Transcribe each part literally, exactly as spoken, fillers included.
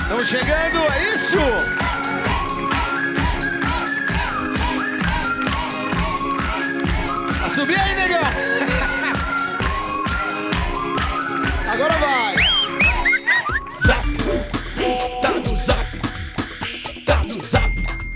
Estamos chegando, é isso? A subir aí, negão! Agora vai! Zap! Tá no zap! Tá no zap!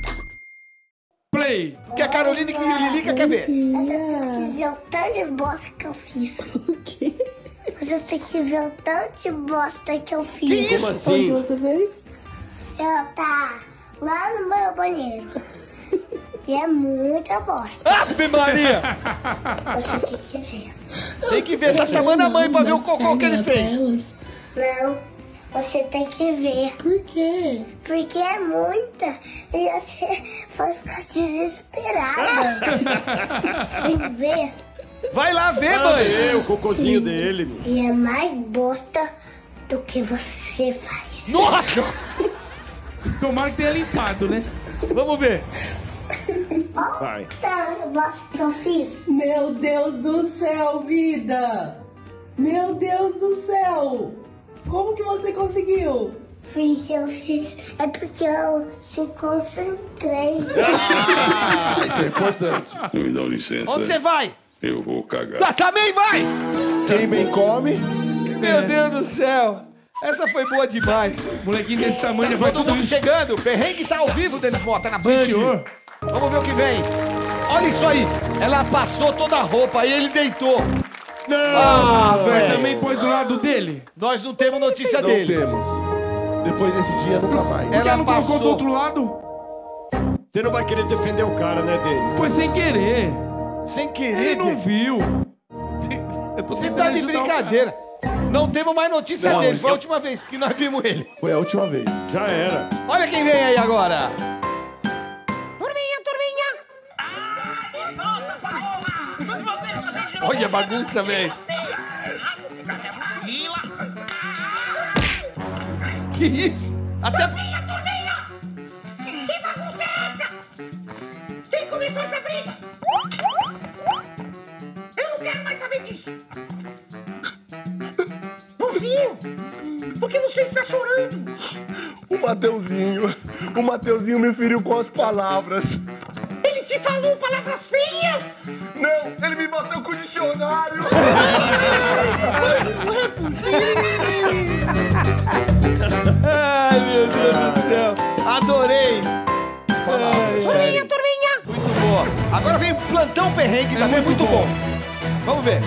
Play! Que a Carolina e que a Lilica quer ver? Você tem que ver o tanto de bosta que eu fiz. O quê? Você tem que ver o tanto de bosta que eu fiz. Que isso? Como assim? Onde você fez? Ela tá lá no meu banheiro. E é muita bosta. Ave Maria! Você tem que ver. Tem que ver, tá chamando a mãe pra ver o cocô que ele fez. Não, você tem que ver. Por quê? Porque é muita. E você vai ficar desesperada. Tem que ver. Vai lá ver, Ah, mãe! é, o cocôzinho dele, meu. E é mais bosta do que você faz. Nossa! Tomara que tenha limpado, né? Vamos ver. Vai. Tá, a bosta que eu fiz. Meu Deus do céu, vida! Meu Deus do céu! Como que você conseguiu? Porque eu fiz. É porque eu se concentrei. Ah, isso é importante. Me dá licença. Onde você vai? Eu vou cagar. Tá, também vai! Quem bem come, Meu Deus do céu! Essa foi boa demais. Molequinho desse tamanho já vai Todo tudo mundo isso. chegando. Perrengue tá ao vivo, Denis Mota, na Band. Sim, senhor. Vamos ver o que vem. Olha isso aí. Ela passou toda a roupa e ele deitou. Não! Ah, Você velho. também pôs do lado dele? Nós não temos notícia não dele. temos. Depois desse dia, nunca mais. Por que Ela não colocou passou. do outro lado? Você não vai querer defender o cara, né, Denis? Foi sem querer. Sem Ele querer. não viu. Eu tô Você tentando tá de ajudar o brincadeira. Não temos mais notícia Não, dele. Foi a eu- última vez que nós vimos ele. Foi a última vez. Já era. Olha quem vem aí agora. Turminha, turminha! Olha a bagunça, velho. Que isso? Até... Turminha, turminha! Que bagunça é essa? Quem começou essa briga? Eu não quero mais saber disso. Bonzinho, por que você está chorando? O Mateuzinho. O Mateuzinho me feriu com as palavras. Ele te falou palavras feias? Não, ele me bateu com o dicionário. Ai, meu Deus do céu. Adorei. Palavras. Turminha, turminha! Muito boa. Agora vem Plantão Perrengue também, muito, bom. Vamos ver.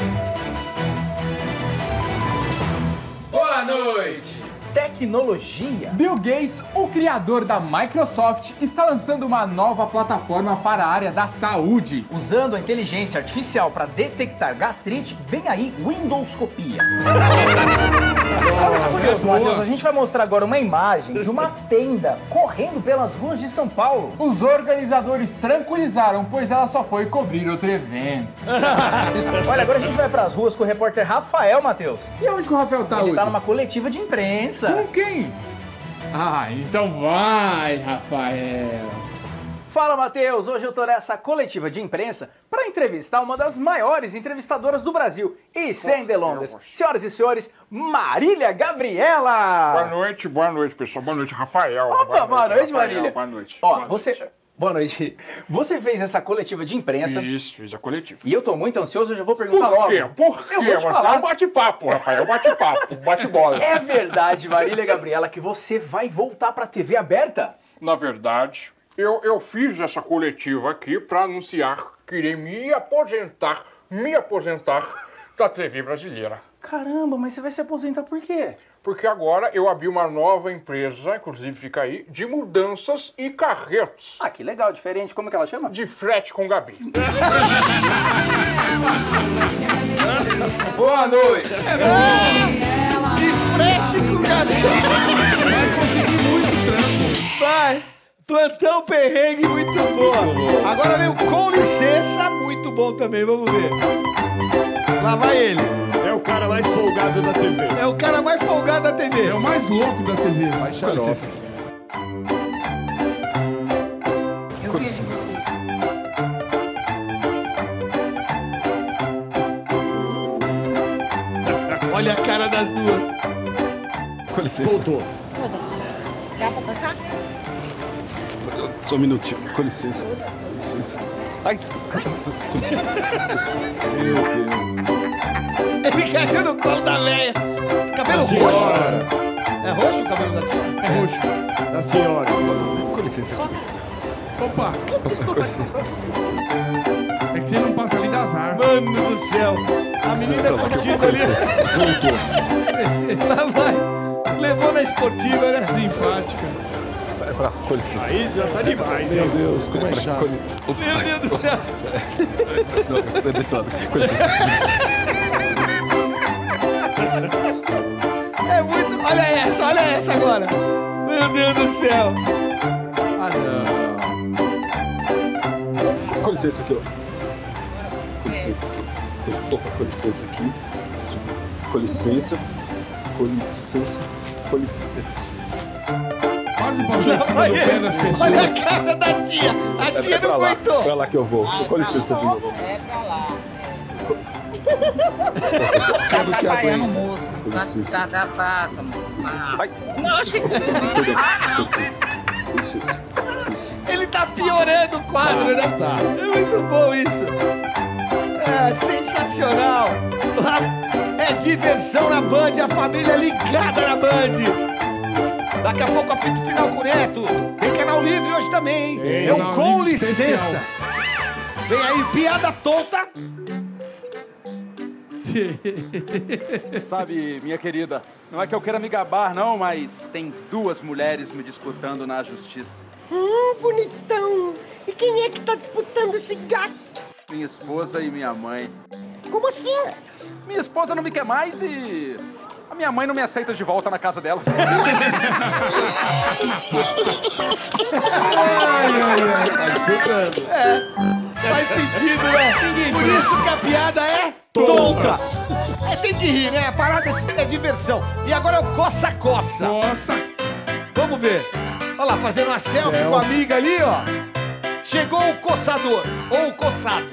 Boa noite! Tecnologia. Bill Gates, o criador da Microsoft, está lançando uma nova plataforma para a área da saúde. Usando a inteligência artificial para detectar gastrite, vem aí Windowscopia. Olha, curioso, Matheus, a gente vai mostrar agora uma imagem de uma tenda correndo pelas ruas de São Paulo. Os organizadores tranquilizaram, pois ela só foi cobrir outro evento. Olha, agora a gente vai para as ruas com o repórter Rafael, Matheus. E onde que o Rafael tá Ele hoje? tá numa coletiva de imprensa. Com quem? Ah, então vai, Rafael. Fala, Matheus! Hoje eu tô nessa coletiva de imprensa para entrevistar uma das maiores entrevistadoras do Brasil. E sem delongas, senhoras e senhores, Marília Gabriela! Boa noite, boa noite, pessoal. Boa noite, Rafael. Opa, boa noite, Rafael, Marília. Boa noite. Ó, Boa você... noite. Boa noite. Você fez essa coletiva de imprensa Isso, fiz a coletiva. e eu tô muito ansioso, eu já vou perguntar Por logo. quê? Por quê? Eu vou te Você falar. é um bate-papo, Rafael. Bate-papo, bate-bola. É verdade, Marília Gabriela, que você vai voltar pra T V aberta? Na verdade, eu, eu fiz essa coletiva aqui pra anunciar que irei me aposentar, me aposentar da T V brasileira. Caramba, mas você vai se aposentar por quê? Porque agora eu abri uma nova empresa, inclusive fica aí, de mudanças e carretos. Ah, que legal, diferente. Como é que ela chama? De frete com Gabi. Boa noite. Frete com cadeira. Vai conseguir muito trampo. Vai. Plantão Perrengue, muito bom. Agora vem o Com Licença, muito bom também. Vamos ver. Lá vai ele. É o cara mais folgado da T V. É o cara mais folgado da T V. É o mais louco da T V. Vai, xarope. Com licença. Olha a cara das duas. Com licença. Voltou. Dá pra passar? Só um minutinho, com licença. Com licença. Ai! Meu Deus. Ele caiu no colo da véia. Cabelo roxo. Senhora. É roxo o cabelo da tia? É roxo. Da senhora. Com licença. Opa. É que você não passa ali da azar. Mano do céu. A menina curtindo ali. Voltou. Lá vai. Levou na esportiva, né? Simpática. É pra, com licença. Aí já tá demais, Meu hein? Deus, como é chato. Meu Deus do céu. Não, é desse lado. Com licença. É muito... Olha essa, olha essa agora. Meu Deus do céu. Ah, não. Com licença aqui, ó. Com licença aqui. Opa, com licença aqui. Com licença. Com licença. Com licença. Quase passou em cima do pé das pessoas. Olha a cara da tia. A tia É pra não lá. aguentou. Pra lá que eu vou. Com licença de novo. É pra lá. Quer você Atrapalhando o aguenta. moço. Com licença. Tá, tá, passa, moço. Ai! Não, achei que... Perdão. Ah, não. Com licença. Com licença. Ele tá piorando o quadro, né? Tá. É muito bom isso. É sensacional. É diversão na Band, a família ligada na Band. Daqui a pouco apito final com o Neto. Tem canal livre hoje também. Tem É um canal Com livre Licença. especial. Vem aí, piada tonta. Sabe, minha querida, não é que eu queira me gabar, não, mas tem duas mulheres me disputando na justiça. Hum, bonitão. E quem é que tá disputando esse gato? Minha esposa e minha mãe. Como assim? Minha esposa não me quer mais e a minha mãe não me aceita de volta na casa dela. Tá disputando. É, faz sentido, né? Por isso que a piada é tonta. É, tem que rir, né? A parada é, é diversão. E agora é o coça-coça. Nossa. Vamos ver. Olha lá, fazendo uma selfie Céu. com a amiga ali, ó. Chegou o coçador, ou o coçado.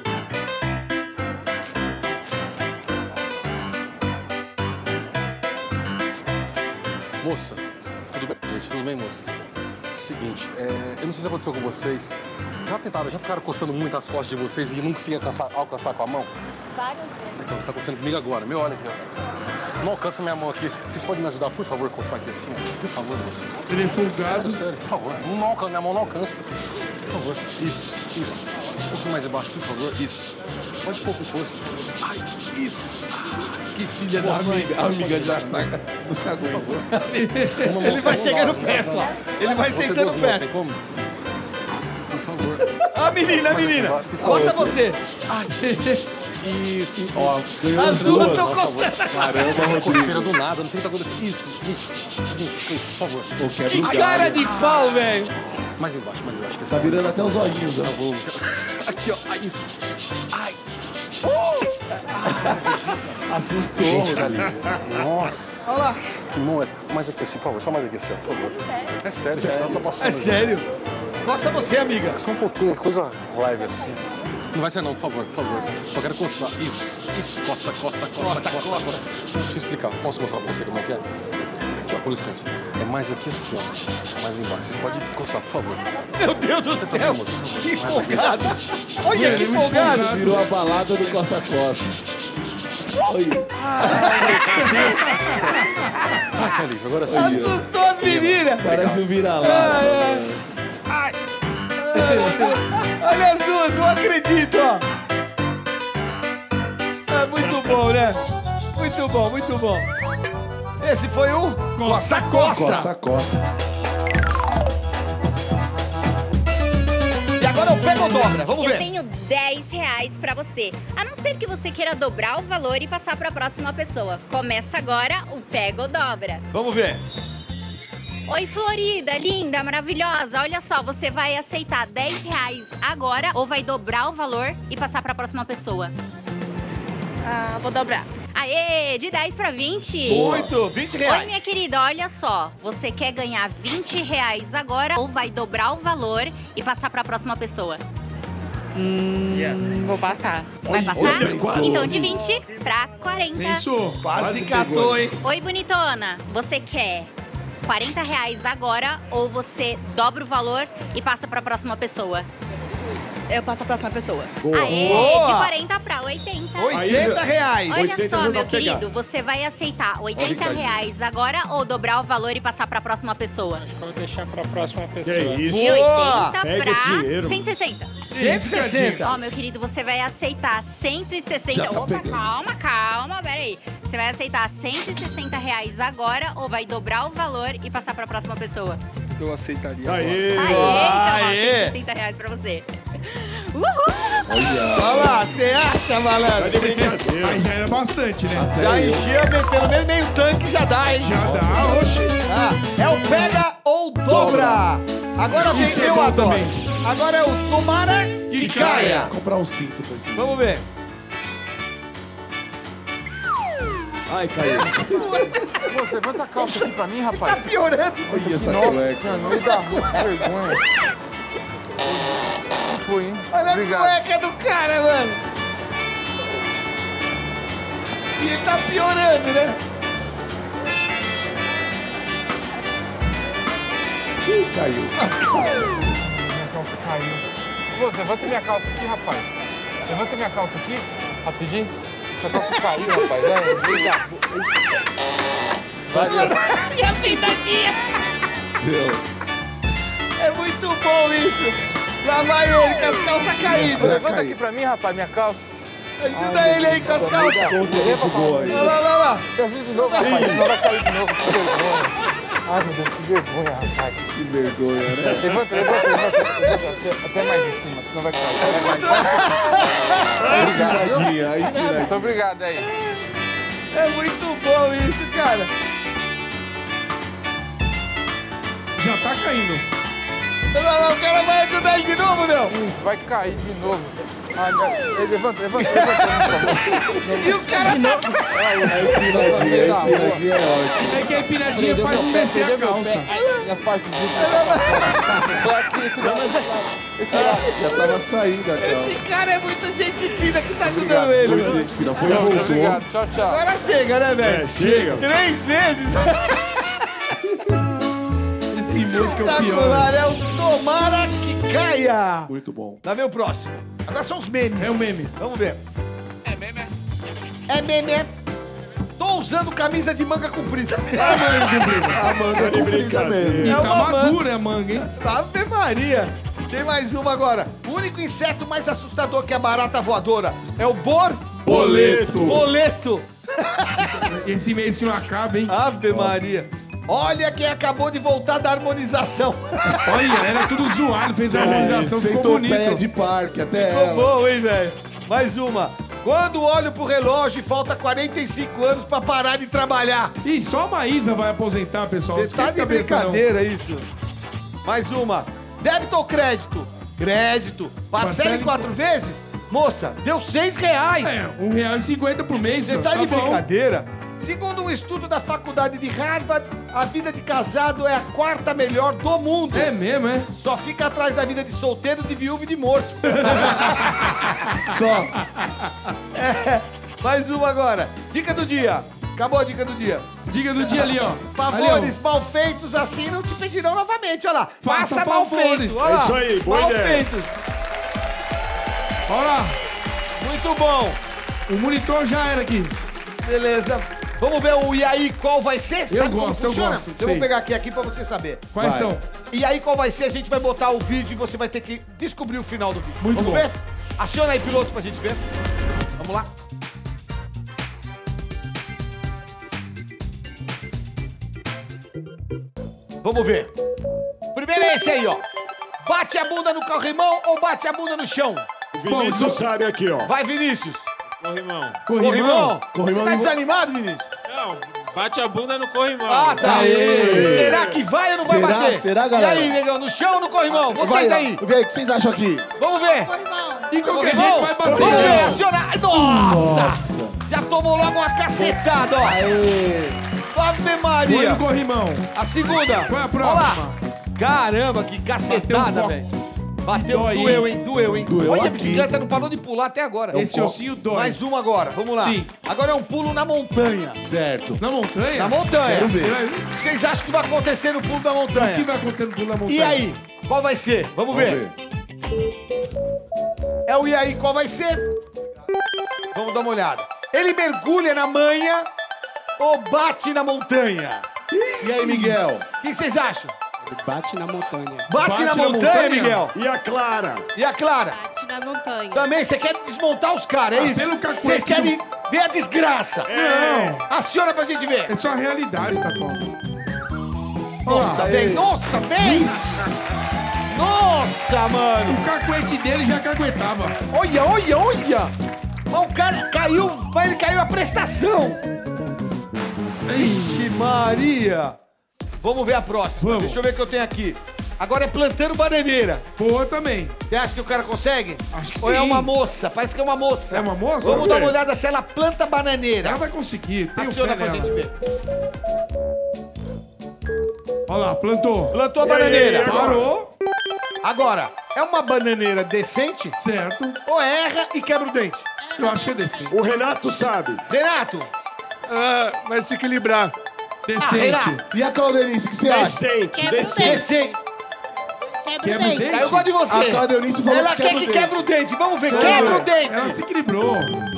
Moça, tudo bem, gente? Tudo bem, moças? Seguinte, é, eu não sei se aconteceu com vocês. Já tentaram, já ficaram coçando muito as costas de vocês e não conseguiam alcançar, alcançar com a mão? Várias vezes. Então, isso tá acontecendo comigo agora. Meu, olha aqui, ó. Não alcança minha mão aqui. Vocês podem me ajudar, por favor, a coçar aqui assim? Por favor, moça. Ele é folgado. Sério, sério, por favor. Não alcança, minha mão não alcança. Por favor. Isso, isso. Um pouquinho mais embaixo, por favor. Isso. Pode pôr com força. Ai, isso. Que filha da mãe. A amiga já tá. Não se aguenta. Ele vai chegando perto, ó. Ele vai sentando perto. Tem como? Por favor. A menina, a menina. Coça você. Ai, isso. Isso. Ó, ganhou As duas estão Não, por favor. coçando. Caramba, Essa Rodrigo. coceira do nada, não sei o que tá acontecendo. Isso, isso, isso, por favor. Pô, quebra Que o cara galho. de pau, velho. Mais embaixo, mais embaixo. Que Tá virando até os olhinhos, ó. Eu vou. Aqui, ó. Ai, isso. Ai. Assustou, Gente, tá Rodrigo. ali. Nossa. Olha lá. Que bom é. Mais aqui assim, por favor. Só mais aqui assim, ó, por favor. É sério, gente. Ela tá passando. É sério. Coça você, amiga. Só um pouquinho, coisa live assim. Não vai ser não, por favor, por favor. Só quero coçar. Isso, isso. Coça, coça, coça, Coça, coça. coça. Deixa eu explicar. Posso mostrar pra você como é que é? Aqui, ó, com licença. É mais aqui assim, ó. Mais embaixo. Você pode coçar, por favor. Meu Deus do Você tá céu. vendo, moça? Que Mais aqui, empolgado. isso. Olha que empolgado. Virou a balada do Costa Costa. Olha. Ah, que alívio. Agora sim. Assustou as meninas. Parece um vira-lata. Ai, ai. Olha as duas, não acredito, ó. É muito bom, né? Muito bom, muito bom. Esse foi o Coça-Coça. Costa Costa. E agora eu pego ou dobra, vamos Eu ver. tenho dez reais pra você. A não ser que você queira dobrar o valor e passar pra próxima pessoa. Começa agora o Pega ou Dobra. Vamos ver. Oi, Florida, linda, maravilhosa. Olha só, você vai aceitar dez reais agora ou vai dobrar o valor e passar pra próxima pessoa? Ah, vou dobrar. Aê, de dez pra vinte. Muito, vinte reais. Oi, minha querida, olha só. Você quer ganhar vinte reais agora ou vai dobrar o valor e passar pra próxima pessoa? Hum, vou passar. Vai passar? olha, quase. Então de vinte pra quarenta. Pensou. Quase catou, hein? Oi, bonitona. Você quer quarenta reais agora ou você dobra o valor e passa pra próxima pessoa? Eu passo a próxima pessoa. Boa. Aê, Boa. de quarenta pra oitenta. oitenta reais. Olha oitenta só, não dá meu pra pegar. querido, você vai aceitar oitenta Ricardinho. reais agora ou dobrar o valor e passar pra próxima pessoa? Vou deixar pra próxima pessoa. Que isso? De Boa. oitenta Pega esse pra dinheiro. cento e sessenta. cento e sessenta. Ó, meu querido, você vai aceitar cento e sessenta. Já tá Opa, pegando. calma, calma, peraí. Você vai aceitar cento e sessenta reais agora ou vai dobrar o valor e passar pra próxima pessoa? Eu aceitaria. Aê! Aê, então, ó, Aê. cento e sessenta reais pra você. Uhul! Olha lá, você acha, Tá malandro? de brincadeira. Mas já era bastante, né? Já encheu, pelo menos meio tanque já dá, hein? Já dá, oxi. Ah, é o pega ou dobra. Agora Isso vem é eu bom adoro. também. Agora é o tomara que, Que caia. caia. Comprar um cinto pra esse. Vamos ver. Ai, caiu. Você levanta a calça aqui pra mim, Tá rapaz. piorando. Olha essa Nossa, cueca. cara, no meio da rua, que vergonha. Não foi, hein? Olha Obrigado. a cueca do cara, mano. E ele tá piorando, né? Ih, caiu. Minha calça caiu. Ô, levanta minha calça aqui, rapaz. Levanta minha calça aqui, rapidinho. Essa calça caiu, rapaz. É, no meio da rua. Valeu. E a pintadinha. É muito bom isso. Lá vai ele com as calças caídas. Levanta aqui pra mim, rapaz, minha calça. Ajuda ele aí com as calças. Gente boa aí. Olha lá, olha lá. Eu fiz de novo, rapaz. Senão vai cair de novo. Que vergonha. Ai, meu Deus, que vergonha, rapaz. Que vergonha, né? Levanta, levanta, levanta. levanta. Até mais em cima, senão vai cair. Aí, piradinha, aí, Muito piradinha. obrigado aí. É muito bom isso, cara. Já tá caindo. Olha lá, o cara vai ajudar ele de novo, não? Vai cair de novo. Ah, não. Ei, levanta, levanta, levanta. E o cara tá... Aí, piradinha, aí, piradinha é ótimo. É que a empinadinha faz um descer a calça. E as partes Foi aqui, esse lado. Esse lado. Já tava saindo a calça. Esse cara é muita gente fina que tá ajudando ele. Foi, gente, filha. Foi, Muito voltou. obrigado, tchau, tchau. Agora chega, né, velho? É, chega. Três vezes. Esse músico é o pior. Espetacular, é o tomara que caia. Muito bom. Lá vem o próximo. Agora são os memes. É o meme. Vamos ver. É meme? É meme. Tô usando camisa de manga comprida. A manga de comprida brincadeira. mesmo. E É tá uma madura a manga, hein? Ave Maria. Tem mais uma agora. O único inseto mais assustador que a barata voadora é o bor... Boleto. Boleto. Esse mês que não acaba, hein? Ave Maria. Olha quem acabou de voltar da harmonização. Olha, era tudo zoado, fez a harmonização, ficou Sentou bonito. pé de parque até Ficou ela. bom, hein, velho? Mais uma. Quando olho pro relógio e falta quarenta e cinco anos pra parar de trabalhar. E só a Maísa vai aposentar, pessoal. Você tá de Cabeça, não. brincadeira isso. Mais uma. Débito ou crédito? Crédito. Parcela Parcela em em quatro vezes? Moça, deu seis reais. É, um real e cinquenta por mês. Você ó, tá de bom. brincadeira? Segundo um estudo da faculdade de Harvard, a vida de casado é a quarta melhor do mundo. É mesmo, é? Só fica atrás da vida de solteiro, de viúvo e de morto. Só. É, mais uma agora. Dica do dia. Acabou a dica do dia. Diga do dia ali, ó. Favores Ali, mal feitos assim não te pedirão novamente. Olha lá. Faça Faça mal favores. feitos. Olha lá. É isso aí, boa mal ideia. feitos. ó. Olha lá. Muito bom. O monitor já era aqui. Beleza. Vamos ver o e aí qual vai ser? Eu Sabe como gosto, eu funciona? gosto, Eu vou sei. pegar aqui, aqui pra você saber. Quais Vai. são? E aí qual vai ser? A gente vai botar o vídeo e você vai ter que descobrir o final do vídeo. Muito Vamos bom. ver? Aciona aí, piloto, pra gente ver. Vamos lá. Vamos ver. Primeiro é esse aí, ó. Bate a bunda no corrimão ou bate a bunda no chão? Vinícius sabe aqui, ó. Vai, Vinícius. Corrimão. Corrimão. Corrimão Você tá e- desanimado, Vinícius? Não, bate a bunda no corrimão. Ah, tá. Aê. Será que vai ou não vai Será? bater? Será, galera? E aí, negão, no chão ou no corrimão? Vocês Vai lá. aí. Vê aí, o que vocês acham aqui? Vamos ver. E qualquer Corrimão? jeito vai bater. Vamos ver, né? acionar. Ai, Nossa! Nossa. Já tomou logo uma cacetada, ó. Aê. Ave Foi Maria. no corrimão. A segunda. Qual é a Ó próxima? lá. Caramba, que Bateu um cacetada, copo. velho. Bateu, Dói, doeu, hein? Doeu, hein? Doeu Olha, a aqui. bicicleta não parou de pular até agora. Esse ossinho dói. Mais uma agora, vamos lá. Sim. Agora é um pulo na montanha. Certo. Na montanha? Na montanha. Quero ver. Vocês acham que vai acontecer no pulo da O montanha? que vai acontecer no pulo da montanha? E aí? Qual vai ser? Vamos, Vamos ver. É o e aí, qual vai ser? Vamos dar uma olhada. Ele mergulha na manha ou bate na montanha? E aí, Miguel? O que vocês acham? Ele bate na montanha. Bate, Bate na, na montanha, montanha? Miguel? E a Clara? E a Clara? Bate na montanha. Também, você quer desmontar os caras, é Ah, isso? pelo cacuete Vocês querem do- ver a desgraça? Não. Aciona pra gente ver. É só a realidade, Tatão. Nossa, Ah, vem, aí. nossa, vem! Nossa, mano! O cacuete dele já caguetava. Olha, olha, olha! Mas o cara caiu, mas ele caiu a prestação! Ixi, Maria! Vamos ver a próxima. Vamos. Deixa eu ver o que eu tenho aqui. Agora é plantando bananeira. Boa também. Você acha que o cara consegue? Acho que Ou é sim. uma moça? Parece que é uma moça. É uma moça? Vamos dar uma É. olhada se ela planta bananeira. Ela vai conseguir. Tem Aciona fé pra nela. gente ver. Olha lá, plantou. Plantou a E aí, bananeira. agora? Parou. Agora, é uma bananeira decente Certo. ou erra e quebra o dente? Eu acho que é decente. O Renato sabe. Renato! Ah, vai se equilibrar. Decente. Renato. E a Claudenice, o que você acha? Decente, Quebra o decente. dente. Decente. Quebra Quebra o o dente. dente? Aí eu gosto de você. A Claudenice falou Ela que quer quebra que o dente. quebra o dente. Vamos ver. Vamos Quebra ver. o dente. Ela se equilibrou.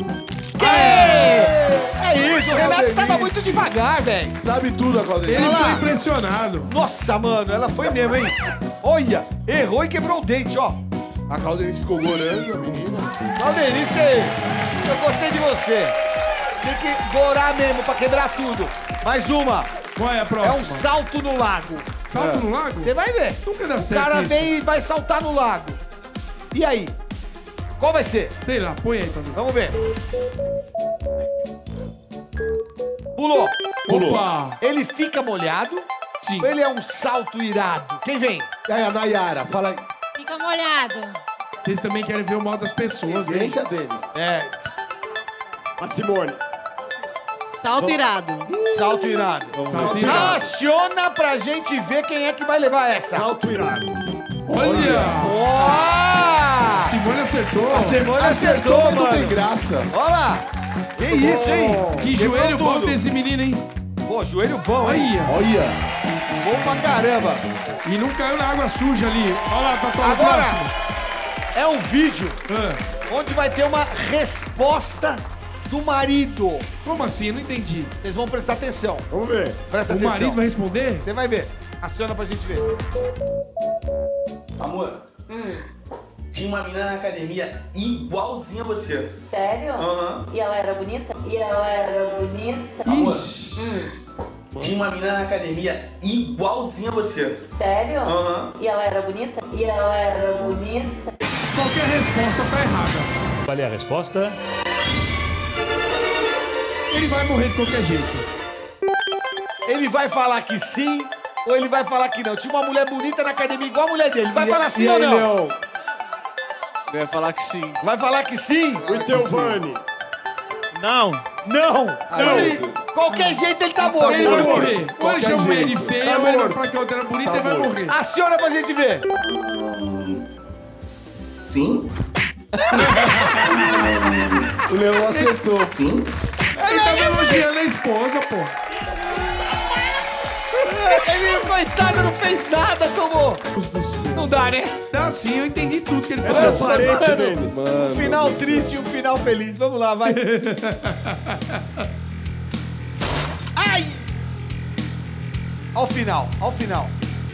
É, é isso. O Renato Claudenice. tava muito devagar, velho. Sabe tudo a Claudenice. Ele Olha foi lá. impressionado. Nossa, mano. Ela foi mesmo, hein? Olha. Errou e quebrou o dente, ó. A Claudenice ficou gorando, a menina. Claudenice, eu gostei de você. Tem que gorar mesmo pra quebrar tudo. Mais uma. Qual é a É próxima? um salto no lago. Salto É. no lago? Você vai ver. Nunca dá O certo cara isso. vem e vai saltar no lago. E aí? Qual vai ser? Sei lá, põe aí, Tony. Vamos ver. Pulou. Pulou. Opa! Ele fica molhado Sim. ou ele é um salto irado? Quem vem? E aí, a Nayara, fala aí. Fica molhado. Vocês também querem ver o mal das pessoas, hein? Deixa deles. É, A Simone. Salto irado. salto irado. Salto irado. Aciona pra gente ver quem é que vai levar essa. Salto irado. Olha! Ó! Simone acertou. A Simone Acertou, acertou, mas não tem mano. graça. Olha lá. Que isso, hein? Que Quebrou joelho bom tudo. desse menino, hein? Pô, joelho bom, hein? Olha! Olha. Bom pra caramba. E não caiu na água suja ali. Olha lá, tá todo Agora, próximo. é um vídeo Ah, onde vai ter uma resposta do marido. como assim? Eu não entendi. Vocês vão prestar atenção. Vamos ver. Presta O atenção. marido vai responder? Você vai ver. Aciona pra gente ver. Amor, tinha uma menina na academia igualzinha a você. Sério? Aham. E ela era bonita? E ela era bonita? Amor, tinha uma menina na academia igualzinha a você. Sério? Aham. E ela era bonita? E ela era bonita? Qualquer resposta tá errada. Qual é a resposta? Ele vai morrer de qualquer jeito. Ele vai falar que sim ou ele vai falar que não? Tinha uma mulher bonita na academia igual a mulher dele. Vai E- falar sim e ou aí, não? Leão? Vai falar que sim. Vai falar que sim? O Teovani. Não. Não. Não. Ele- qualquer jeito ele tá morto. Ele vai morto. morrer. Ou ele Qualquer chama jeito. ele feio, Tá ou ele vai morto. falar que a outra era bonita Tá e vai morto. morrer. Aciona pra gente ver. Sim? O Leão acertou. Sim? Ele tava elogiando a esposa, pô. Ele, coitado, não fez nada, tomou. Não dá, né? Dá sim, eu entendi tudo que ele Essa é falou. parente Mano, deles. Um final triste e um final feliz. Vamos lá, vai. Ai! Ao final, ao final.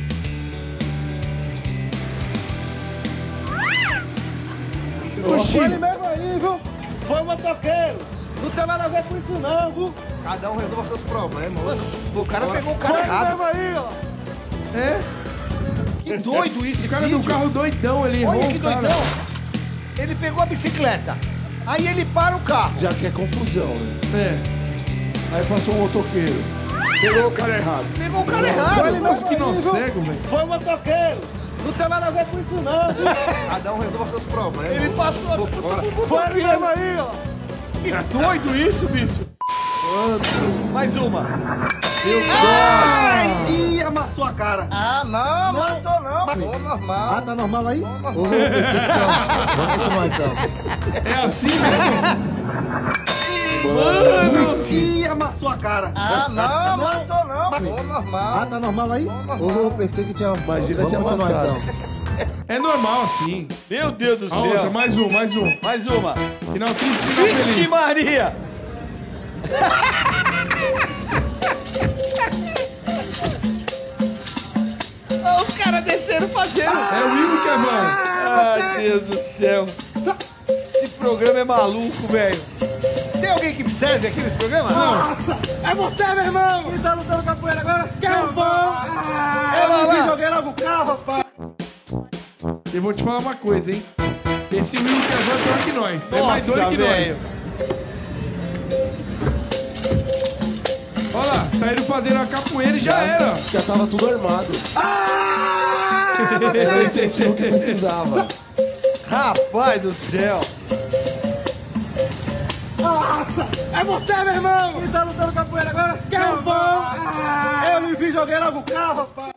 Oxi. Foi ele mesmo aí, viu? Foi o motoqueiro. Não tem nada a ver com isso não, viu? Cada um resolva seus problemas. Mano, o cara pegou o cara Foi ele errado. mesmo aí, ó. É? Que doido isso, O cara do carro doidão ali, Olha errou que o cara. doidão. Ele pegou a bicicleta. Aí ele para o carro. Já que é confusão, né? É. Aí passou um motoqueiro. Pegou o cara errado. Pegou o cara errado. Foi ele Nossa, mesmo que aí, nó viu? cego, velho. Foi o motoqueiro. Não tem nada a ver com isso não, viu? Cada um resolva seus problemas. Ele passou. Foi ele mesmo aí, ó. Que doido isso, bicho. Mais uma. Ai, ih, amassou a cara. Ah, não, não, amassou não. Ô, normal. Ah, tá normal aí? Ô, pensei que tinha... Vamos continuar então. É assim mesmo? Mano, ih, amassou a cara. Ah, não, amassou não. Ô, normal. Ah, tá normal aí? Ô, pensei que tinha... Imagina se Vamos continuar amassado. então. É normal assim. Meu Deus do A céu. outra, mais um, mais um. Mais uma. Final triste, final Vixe feliz. Maria! Olha os caras desceram fazendo. É o Igor que é mano. Ai, Deus do céu. Esse programa é maluco, velho. Tem alguém que serve aqui nesse programa? Não. É você, meu irmão. Quem tá lutando capoeira agora? Quer um pão? Ah, É eu lá, não vi, lá. joguei logo o carro, rapaz. Eu vou te falar uma coisa, hein? Esse Will que é van é pior que nós. É mais Nossa, doido que velho. nós. Olha lá, saíram fazendo a capoeira e já era. Já tava tudo armado. Era o incentivo que precisava. Rapaz do céu. Nossa, é você, meu irmão. Quem tá lutando capoeira agora? Quer um pão? Ah, eu não vi, joguei logo o carro, rapaz.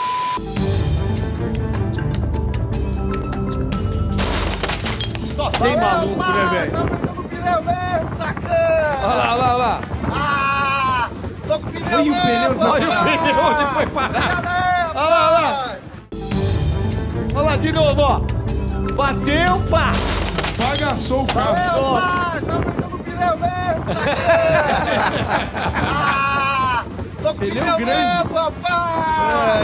Só tem maluco, né, velho? Tá pensando no pneu mesmo, sacana. Olha lá, olha lá, olha lá. Ah, tô com o pneu Olha o mesmo, pneu, olha o rapaz. pneu onde foi parar. Olha lá, olha lá. Olha lá de novo, ó. Bateu, pá. Bagaçou o carro. Valeu, pai. Tá pensando no pneu mesmo, sacana. Ah, tô com o Pneu pneu grande. mesmo, rapaz.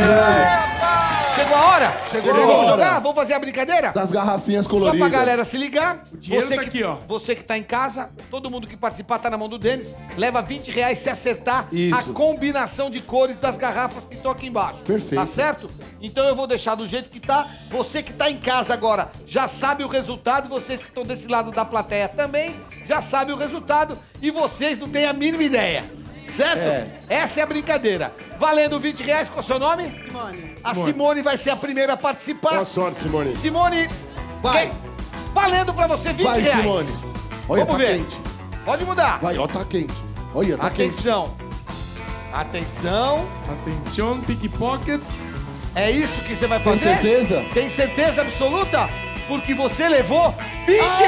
Chegou a hora? Chegou a Vamos hora. jogar? Vamos fazer a brincadeira? Das garrafinhas Só coloridas. pra galera se ligar. O dinheiro você tá que, aqui, ó. Você que tá em casa, todo mundo que participar tá na mão do Denis, leva vinte reais se acertar Isso. a combinação de cores das garrafas que estão aqui embaixo. Perfeito. Tá certo? Então eu vou deixar do jeito que tá. Você que tá em casa agora já sabe o resultado. Vocês que estão desse lado da plateia também já sabem o resultado. E vocês não têm a mínima ideia. Certo? É. Essa é a brincadeira. Valendo vinte reais, qual é o seu nome? Simone. A Simone vai ser a primeira a participar. Boa sorte, Simone. Simone, Vai. quem- valendo pra você vinte Vai, reais. Simone. Olha, Vamos tá ver. quente. Pode mudar. Vai, ó, tá quente. Olha, tá quente. Atenção. Atenção. Atenção, pickpocket. É isso que você vai Tem fazer? certeza? Tem certeza absoluta? Porque você levou vinte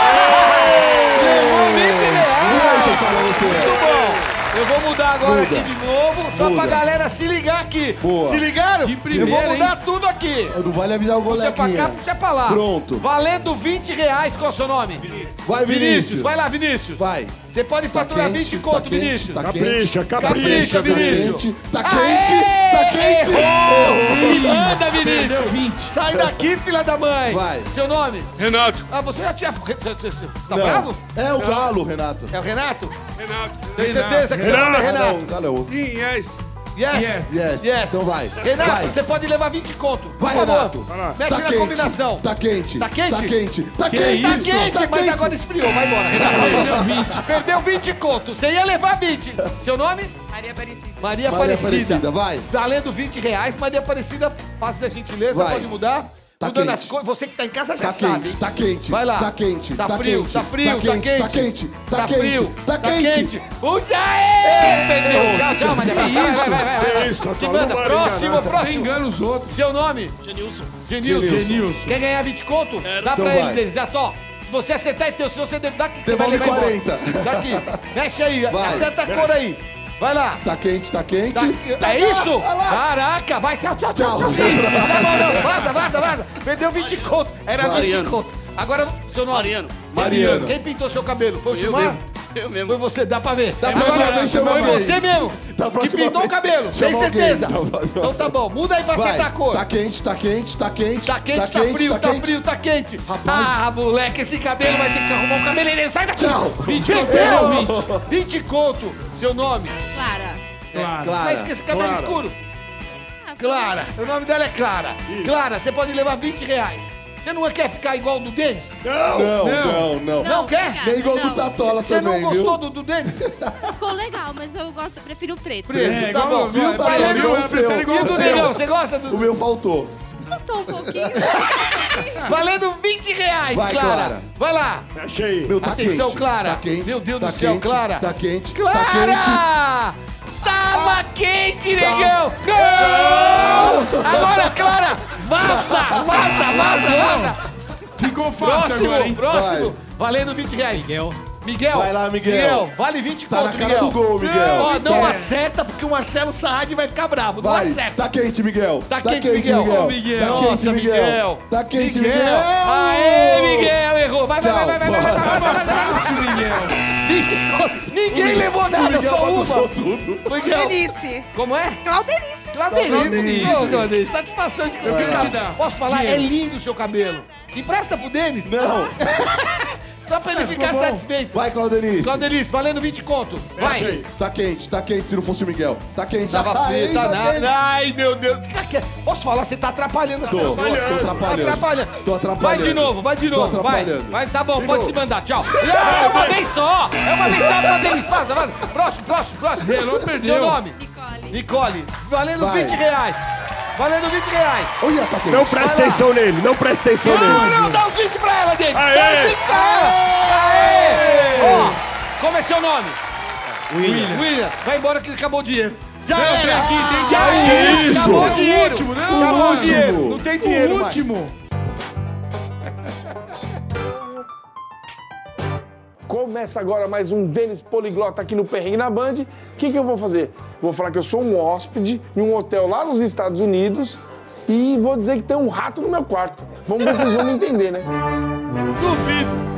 reais! Levou vinte reais! Muito para você. Muito bom. Eu vou mudar agora Muda. aqui de novo, só Muda. pra galera se ligar aqui. Boa. Se ligaram? De primeira, Eu vou mudar hein? tudo aqui. Não vale avisar o Puxa pra cá, golequinha. puxa pra lá. Pronto. Valendo vinte reais, qual é o seu nome? Vai, Vinícius. Vai lá, Vinícius. Vai. Você pode faturar quente, vinte tá conto, quente, Vinícius. tá Capricha, Capricha, capricha. Vinícius. quente, tá Aê! quente, tá quente. Errou! Se Errou. manda, Vinícius. Perdeu vinte. Sai daqui, filha da mãe. Vai. Seu nome? Renato. Ah, você já tinha... Tá Não. bravo? É o galo, Renato. É o Renato? Renato. Tem Renato. certeza que seu nome é Ah, Renato? não, o galo é o... Sim, yes. Yes. Yes. Yes. Então vai. Renato, Vai. você pode levar vinte conto. Por Vai, favor. Renato. Vai lá. Mexe Tá na quente, combinação. tá quente, Tá quente? tá quente, tá Que quente, Tá isso? quente, tá mas quente. agora esfriou. Vai embora. Perdeu vinte. Perdeu vinte conto. Você ia levar vinte. Seu nome? Maria Aparecida. Maria Maria Aparecida. Aparecida, vai. Valendo vinte reais. Maria Aparecida, faça a gentileza, Vai. pode mudar. Tá Mudando quente. as coisas. Você que tá em casa já Tá sabe. quente, tá quente, Vai lá. tá quente, Tá tá frio, quente, tá frio, tá tá quente, quente. tá quente, tá Tá quente, frio, tá quente. Puxa aí! Perdeu. Tchau, tchau, Maria. Vai, vai, vai, vai, vai. Que isso, Se falou manda. uma Próximo, enganada. Você próximo. engana os outros. Seu nome? Genilson. Genilson. Genilson. Quer ganhar vinte conto? Dá Então pra ele vai. deles. Já tô. Se você acertar é teu, se você dá aqui, você vai Devolve levar embora. quarenta. Daqui. Mexe aí, Vai. acerta a cor aí. Vai lá. Tá quente, tá quente. Tá- É isso? Caraca, vai, tchau, tchau, tchau, tchau. Tchau. Não, não, não, vaza, vaza, vaza. Perdeu vinte conto. Era vinte Mariano. conto. Agora, seu nome? Mariano. Mariano. Quem pintou seu cabelo? Foi o Eu Gilmar? mesmo. Eu mesmo. Foi você, dá pra ver. Da Agora, próxima vez chama foi alguém. você mesmo Da que próxima pintou o vez cabelo, tem chama alguém. certeza. Da próxima Então tá bom, muda aí pra Vai. acertar a cor. Tá quente, tá quente, tá quente. Tá quente, tá, frio, tá, frio, tá quente. Rapaz. Ah, moleque, esse cabelo vai ter que arrumar um cabeleireiro. Sai daqui. Tchau. vinte conto. Perdeu. vinte. vinte conto. Seu nome? Clara. Claro. Clara. Mas que esse cabelo Clara. escuro. Clara. O nome dela é Clara. Clara, você pode levar vinte reais. Você não quer ficar igual do Denis? Não. Não, não, não. Não, quer? obrigada, Nem igual do não. Tatola Você não também, gostou viu? do, do Denis? Ficou legal, mas eu gosto, eu prefiro o preto. Preto, É, tá igual bom. o meu, Tá Vai bom, lá, viu? viu? O seu, prefere igual E o do seu. Negão, você gosta O do... meu faltou. Faltou um pouquinho. Valendo vinte reais, Vai, Clara. Clara. Vai lá. Mexe aí. Meu, tá Atenção, quente. Clara. Tá quente. Meu Deus tá do céu, quente, Clara. Tá quente. Clara! Tá quente. Tava quente, negão! Gol! Agora, Clara, Amassa, amassa, amassa. Ficou fácil Próximo, agora, hein? próximo. Valendo vinte reais. Miguel. Miguel. Vai lá, Miguel. Miguel, vale vinte Tá conto, na cara Miguel. do gol, Miguel. Ó, não Tá. acerta, porque o Marcelo Saad vai ficar bravo. Não Vai, acerta. tá quente, Miguel. Tá quente, Miguel. Miguel. Ô, Miguel. Tá Nossa, quente, Miguel. Miguel. Tá quente, Miguel. Miguel. Aê, Miguel, errou. Vai, vai, Tchau, vai, vai, vai, vai, vai, vai, vai, vai, vai. Fácil, Miguel. Ninguém levou nada, Miguel só uma. bagunçou tudo. Miguel. Claudenice. Como é? Claudenice. Claudenice. Claudenice. Ô, Claudenice, satisfação de Eu quero te dar. Posso falar? Dinheiro. É lindo o seu cabelo. Empresta pro Denis? Não. Só pra ele É, ficar ficou bom. satisfeito. Vai, Claudenice. Claudenice, valendo vinte conto. Vai. Tá quente, tá quente se não fosse o Miguel. Tá quente. Tava Ai, frio, tá tá nada. quente. Ai, meu Deus. Fica quieto. Posso falar? Você tá atrapalhando. Tô, tô atrapalhando. Tá atrapalhando. Tô atrapalhando. Vai de novo, vai de Tô novo. Vai. atrapalhando. Vai, tá bom, De pode novo. se mandar. Tchau. Ah, é uma vez só. É uma vez só, Claudenice. Vaza, vaza. Próximo, próximo, próximo. Relou, perdeu. Seu nome? Nicole. Nicole. Valendo Vai. vinte reais. Valendo vinte reais. Olha, tá quente. Não presta atenção nele, não presta atenção Não, nele. não, dá os vinte pra ela, Denis. Aê. Dá os vinte pra ela. Aê. Ó, como é seu nome? William. William. Vai embora que acabou o dinheiro. Já Não, era. tem aqui, tem Já dinheiro. era. Que isso? Acabou É o o dinheiro. último, não, Acabou o o dinheiro. último. Não tem dinheiro O mais. último. Começa agora mais um Denis Poliglota aqui no Perrengue na Band. O que, que eu vou fazer? Vou falar que eu sou um hóspede em um hotel lá nos Estados Unidos e vou dizer que tem um rato no meu quarto. Vamos ver se vocês vão me entender, né? Duvido.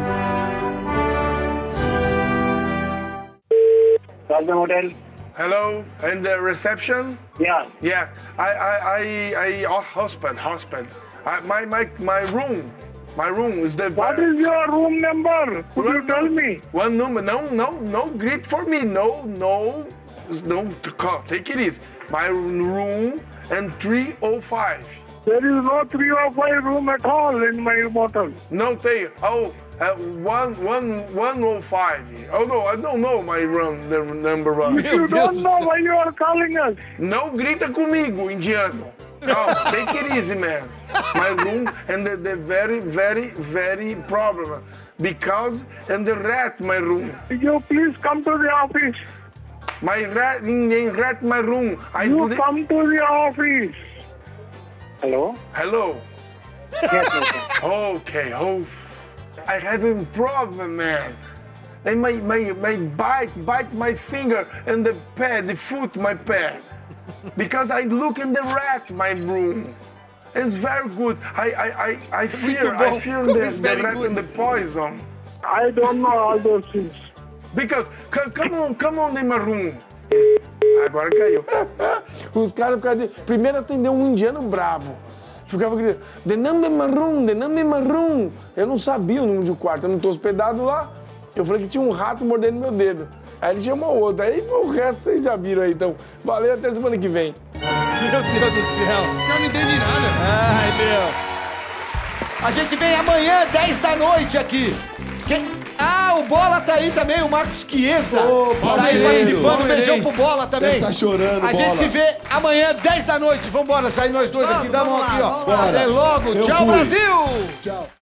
Golden Hotel. Hello, and the reception? Yeah. Yeah, I, I, I, I, oh, husband, husband. I, my, my, my room, my room is the. What is your room number? Could you tell me? One number. No, no, no greet for me. No, no, no. Call. Take it easy. My room and three oh five. There is no three or five room at all in my motel. No, they. Oh, uh, one, one, one oh five. Oh no, I don't know my room, the number one. If you don't know why you are calling us. No grita comigo, indiano. No, take it easy, man. My room and the, the very, very, very problem. Because, and the rat, my room. You please come to the office. My rat, in the rat, my room. I You do come to the office. Hello? Hello. Yes, okay. Okay, oh, I have a problem, man. And my, my, my bite, bite my finger and the pad, the foot, my pad. Because I look in the rat, my room. It's very good. I, I, I, I fear, I fear the, the rat and the poison. I don't know all those things. Because, c- come on, come on in my room. Agora caiu. Os caras ficaram... Primeiro atendeu um indiano bravo. Ficava gritando, the number maroon, the number maroon. Eu não sabia o número de quarto, eu não tô hospedado lá. Eu falei que tinha um rato mordendo meu dedo. Aí ele chamou outro. Aí o resto vocês já viram aí, então. Valeu, até semana que vem. Meu Deus do céu. Eu não entendi nada. Ai, meu. A gente vem amanhã, dez da noite aqui. Quem... Ah, o Bola tá aí também, o Marcos Chiesa. Ô, tá aí parceiro. participando, um beijão pro Bola também. Deve tá chorando, A gente Bola. se vê amanhã, dez da noite. Vambora, sair nós dois aqui, dá a mão aqui, ó. Bora. Até logo. Eu Tchau, fui. Brasil! Tchau.